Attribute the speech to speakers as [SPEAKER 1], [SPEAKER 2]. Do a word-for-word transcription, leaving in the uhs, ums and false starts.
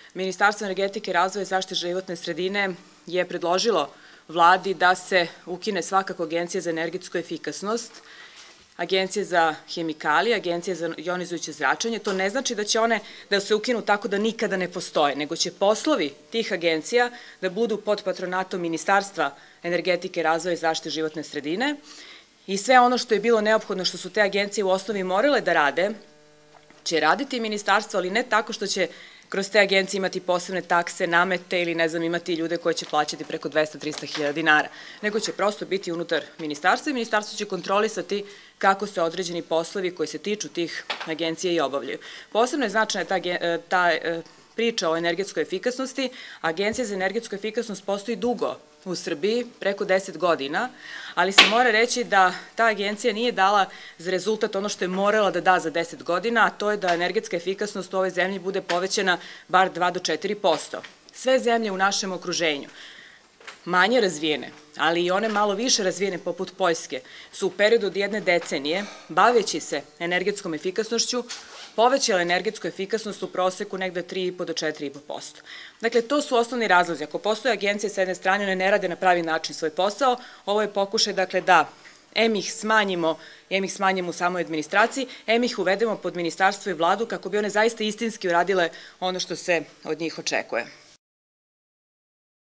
[SPEAKER 1] Ministarstvo energetike, razvoja i zaštite životne sredine je predložilo Vladi da se ukine svakako Agencija za energetsku efikasnost, Agencija za hemikalije, Agencija za jonizujuće zračenje. To ne znači da će one da se ukinu tako da nikada ne postoje, nego će poslovi tih agencija da budu pod patronatom Ministarstva energetike, razvoja i zaštite životne sredine i sve ono što je bilo neophodno, što su te agencije u osnovi morale da rade, će raditi ministarstvo, ali ne tako što će kroz te agencije imati posebne takse, namete ili ne znam imati ljude koje će plaćati preko dvesta do trista hiljada dinara, nego će prosto biti unutar ministarstva i ministarstvo će kontrolisati kako se određeni poslovi koji se tiču tih agencija i obavljaju. Posebno je značajna ta, ta priča o energetskoj efikasnosti. Agencija za energetsku efikasnost postoji dugo u Srbiji, preko deset godina, ali se mora reći da ta agencija nije dala za rezultat ono što je morala da da za deset godina, a to je da energetska efikasnost u ovoj zemlji bude povećana bar dva do četiri posto. Sve zemlje u našem okruženju, manje razvijene, ali i one malo više razvijene poput Poljske, su u periodu od jedne decenije, baveći se energetskom efikasnošću, povećala energetsku efikasnost u proseku negde tri i po do četiri i po posto. Dakle, to su osnovni razlozi. Ako postoje agencije sa jedne strane, one ne rade na pravi način svoj posao, ovo je pokušaj, dakle, da em ih smanjimo, em ih smanjimo u samoj administraciji, em ih uvedemo pod ministarstvo i vladu kako bi one zaista istinski uradile ono što se od njih očekuje.